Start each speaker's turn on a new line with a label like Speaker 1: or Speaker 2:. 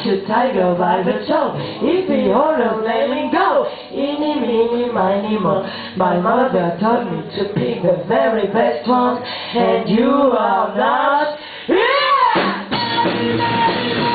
Speaker 1: catch a tiger by the toe. If he hollows, let me go. Eeny, meeny, miny, mo. My mother taught me to pick the very best ones, and you are not. Yeah!